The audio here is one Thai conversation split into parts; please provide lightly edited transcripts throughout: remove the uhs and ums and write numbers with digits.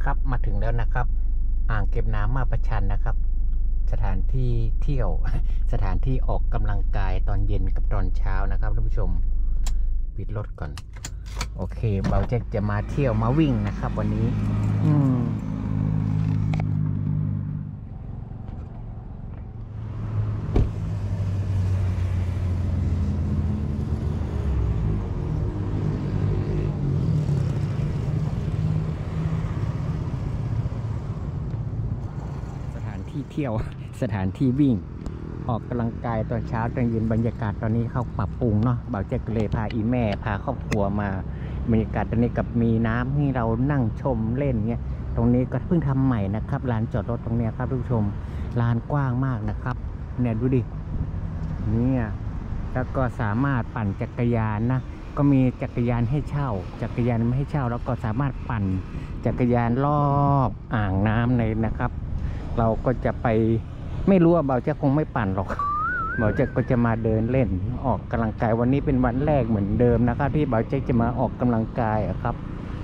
ครับมาถึงแล้วนะครับอ่างเก็บน้ำมาประชันนะครับสถานที่เที่ยว สถานที่ออกกำลังกายตอนเย็นกับตอนเช้านะครับท่านผู้ชมปิดรถก่อนโอเคเบาแจ็คจะมาเที่ยวมาวิ่งนะครับวันนี้ที่เที่ยวสถานที่วิ่งออกกำลังกายตอนเช้าตอนเย็นบรรยากาศตอนนี้เขาปรับปรุงเนาะบ่าวแจ็คเลยพาอีแม่พาครอบครัวมาบรรยากาศตอนนี้กับมีน้ำให้เรานั่งชมเล่นเงี้ยตรงนี้ก็เพิ่งทำใหม่นะครับลานจอดรถตรงนี้ครับทุกผู้ชมลานกว้างมากนะครับเนี่ยดูดิเนี่ยแล้วก็สามารถปั่นจักรยานนะก็มีจักรยานให้เช่าจักรยานไม่ให้เช่าแล้วก็สามารถปั่นจักรยานรอบอ่างน้ำเลยนะครับเราก็จะไปไม่รู้ว่าเบาแจ็คคงไม่ปั่นหรอกเบาแจ็คก็จะมาเดินเล่นออกกำลังกายวันนี้เป็นวันแรกเหมือนเดิมนะครับที่เบาแจ็คจะมาออกกำลังกายครับ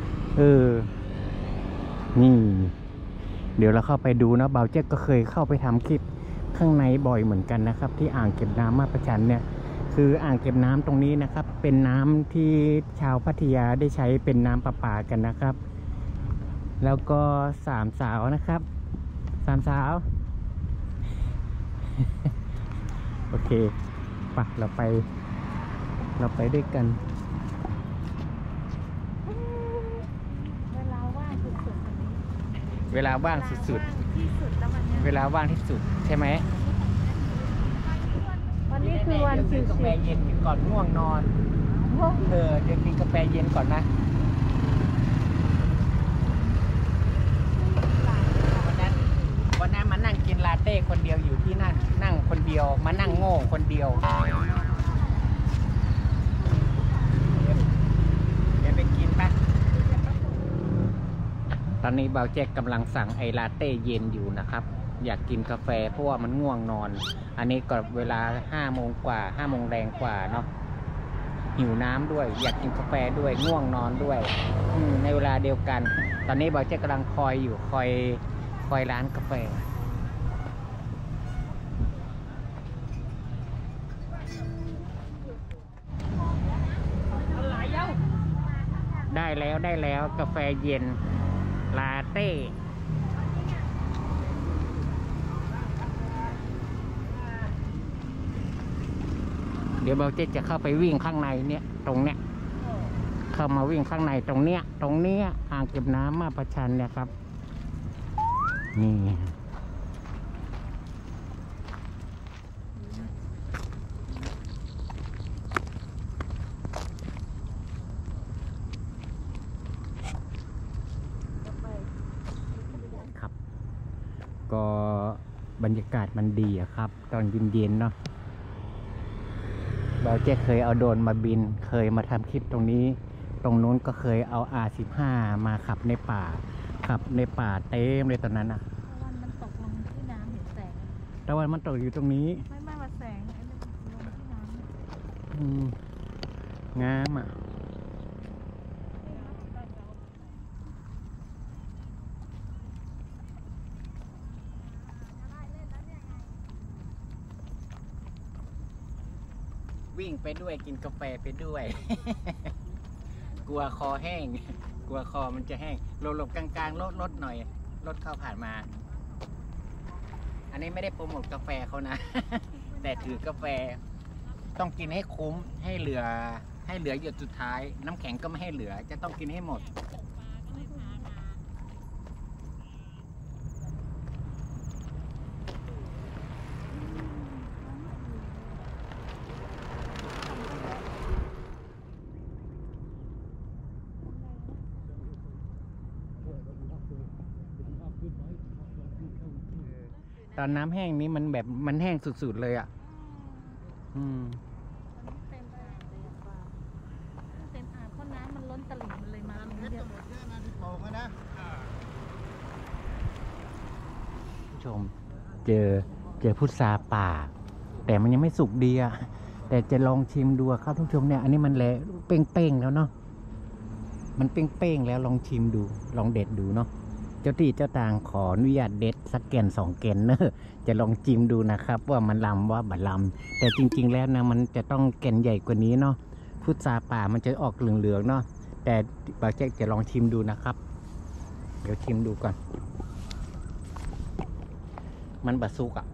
นี่เดี๋ยวเราเข้าไปดูนะเบาแจ็คก็เคยเข้าไปทำคลิปข้างในบ่อยเหมือนกันนะครับที่อ่างเก็บน้ำมาประชันเนี่ยคืออ่างเก็บน้ำตรงนี้นะครับเป็นน้ำที่ชาวพัทยาได้ใช้เป็นน้ำประปากันนะครับแล้วก็สามสาวนะครับสามสาว โอเคปะเราไปด้วยกันเวลาว่างสุดๆเวลาว่างสุดๆเวลาว่างที่สุดแล้ววันนี้ใช่ไหมวันนี้คือวันกินกาแฟเย็นกินก่อนง่วงนอนเดี๋ยวกินกาแฟเย็นก่อนนะวันนั้นมานั่งกินลาเต้คนเดียวอยู่ที่นั่งคนเดียวมานั่งโง่คนเดียวเดี๋ยวไปกินปะตอนนี้เบาแจ็คกำลังสั่งไอลาเต้เย็นอยู่นะครับอยากกินกาแฟเพราะว่ามันง่วงนอนอันนี้ก็เวลา5 โมงกว่า5 โมงแรงกว่าเนาะหิวน้ำด้วยอยากกินกาแฟด้วยง่วงนอนด้วยในเวลาเดียวกันตอนนี้เบาแจ็คกำลังคอยร้านกาแฟได้แล้วกาแฟเย็นลาเต้เดี๋ยวเบาเจ๊จะเข้าไปวิ่งข้างในเนี่ยตรงเนี้ยเข้ามาวิ่งข้างในตรงเนี้ยอ่างเก็บน้ำมาประชันเนี่ยครับนี่ครับก็บรรยากาศมันดีอะครับตอนเย็นๆเนาะเราจะเคยเอาโดรนมาบินเคยมาทำคลิปตรงนี้ตรงนู้นก็เคยเอา R15 มาขับในป่าเต็มเลยตอนนั้นนะตะวันมันตกลงที่น้ำเห็นแสงตะวันมันตกอยู่ตรงนี้ไม่มาแสงไอ้ลงที่น้ำงามอ่ะวิ่งไปด้วยกินกาแฟไปด้วย กลัวคอแห้งกลัวคอมันจะแห้งหลบกลางๆรถหน่อยรถเข้าผ่านมาอันนี้ไม่ได้โปรโมทกาแฟเขานะ แต่ถือกาแฟต้องกินให้คุ้มให้เหลือหยดสุดท้ายน้ำแข็งก็ไม่ให้เหลือจะต้องกินให้หมดตอนน้ำแห้งนี้มันแบบมันแห้งสุดๆเลยอ่ะเต็มอ่างเลยป่ะเต็มอ่างเพราะน้ำมันล้นตลิ่งมันเลยมาตรงนี้เยอะผู้ชมเจอพุทราป่าแต่มันยังไม่สุกดีอ่ะแต่จะลองชิมดูครับทุกชมเนี่ยอันนี้มันแหละเป้งๆแล้วเนาะมันเป้งๆแล้วลองชิมดูลองเด็ดดูเนาะเจ้าที่เจ้าทางขออนุญาตเด็ดสักแกน2 แกนเนอะจะลองจิ้มดูนะครับ ว่ามันลำว่าบัดลำแต่จริงๆแล้วนะมันจะต้องแกนใหญ่กว่านี้เนาะพุทราป่ามันจะออกเหลืองๆเนาะแต่บ่าวแจ๊กจะลองชิมดูนะครับ เดี๋ยวชิมดูก่อนมันบะซุกอ่ะ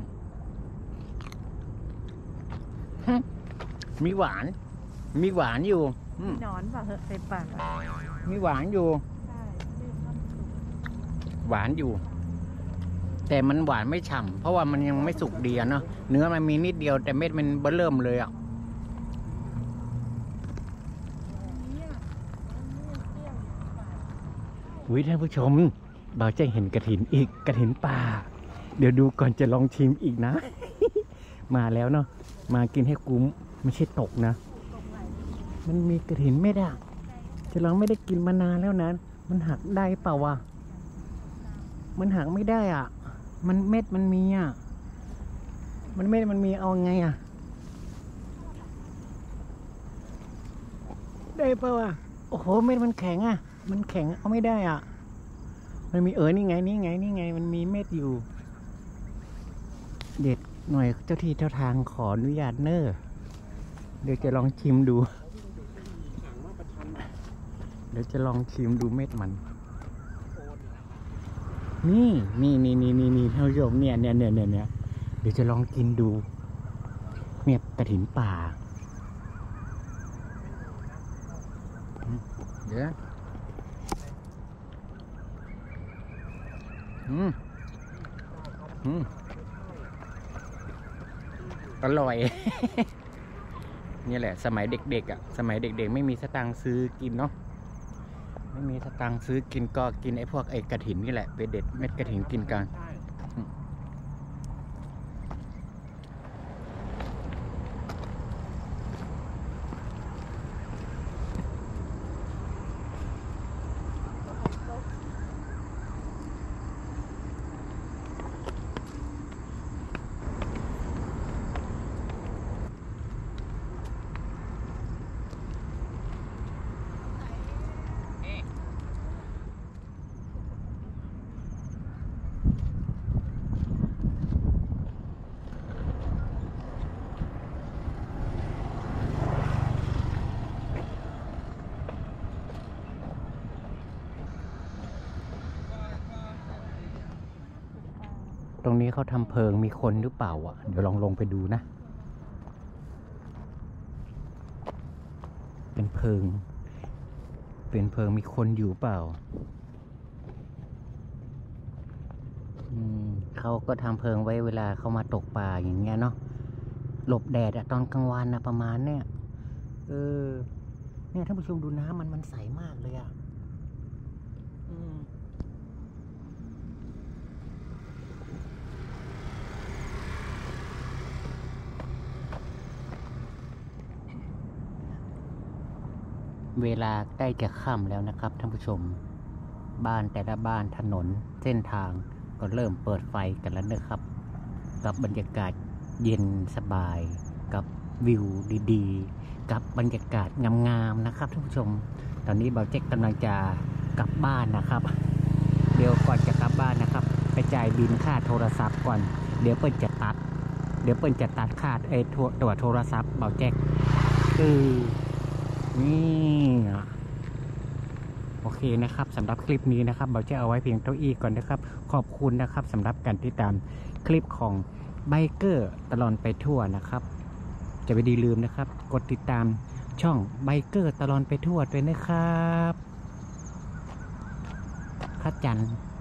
มีหวานอยู่มีหนอนป่ะเหอะใส่ปากอะมีหวานอยู่ใช่ไม่ทำสุกหวานอยู่ แต่มันหวานไม่ฉ่ำเพราะว่ามันยังไม่สุกดีอะเนาะเนื้อมันมีนิดเดียวแต่เม็ดมันเบิ่มเลยอ่ะเนี่ยมันเปรี้ยวอยู่ปากวิท่านผู้ชมบ่าวแจ้งเห็นกระถินอีกกระถินป่าเดี๋ยวดูก่อนจะลองชิมอีกนะ มาแล้วเนาะมากินให้คุ้มไม่ใช่ตกนะตรงไหนมันมีกระถินเม็ดอ่ะจะลองไม่ได้กินมานานแล้วนะมันหักได้เปล่าวะมันหักไม่ได้อ่ะมันเม็ดมันมีอ่ะมันเม็ดมันมีเอาไงอ่ะได้เปล่าวะโอ้โหเม็ดมันแข็งอ่ะมันแข็งเอาไม่ได้อ่ะมันมีนี่ไงมันมีเม็ดอยู่เด็ดหน่อยเจ้าที่เจ้าทางขออนุญาตเนอะเดี๋ยวจะลองชิมดูเดี๋ยวจะลองชิมดูเม็ดมันนี่ท่านผู้ชมเนี่ยเดี๋ยวจะลองกินดูเม็ดกระถินป่าเดี๋ยวอร่อย นี่แหละสมัยเด็กๆอ่ะสมัยเด็กๆไม่มีสตางค์ซื้อกินเนาะไม่มีสตางค์ซื้อกินก็กินไอ้พวกไอ้กระถินนี่แหละไปเด็ดเม็ดกระถินกินกันตรงนี้เขาทำเพิงมีคนหรือเปล่าอ่ะเดี๋ยวลองลงไปดูนะเป็นเพิงมีคนอยู่เปล่าเขาก็ทำเพิงไว้เวลาเขามาตกปลาอย่างเงี้ยเนาะหลบแดดอะตอนกลางวันนะประมาณเนี่ยเนี่ยท่านผู้ชมดูน้ำมันใสมากเลยอะเวลาใกล้จะค่ำแล้วนะครับท่านผู้ชมบ้านแต่ละบ้านถนนเส้นทางก็เริ่มเปิดไฟกันแล้วนะครับกับบรรยากาศเย็นสบายกับวิวดีๆกับบรรยากาศงามๆนะครับท่านผู้ชมตอนนี้บ่าวแจ็คกำลังจะกลับบ้านนะครับเดี๋ยวก่อนจะกลับบ้านนะครับไปจ่ายบิลค่าโทรศัพท์ก่อนเดี๋ยวเปิ้ลจะตัดค่าตัวโทรศัพท์บ่าวแจ็คนี่โอเคนะครับสำหรับคลิปนี้นะครับเราจะเอาไว้เพียงเท่านี้ก่อนนะครับขอบคุณนะครับสำหรับการติดตามคลิปของไบเกอร์ตลอดไปทั่วนะครับจะไม่ลืมนะครับกดติดตามช่องไบเกอร์ตลอดไปทั่วด้วยนะครับข้าจัน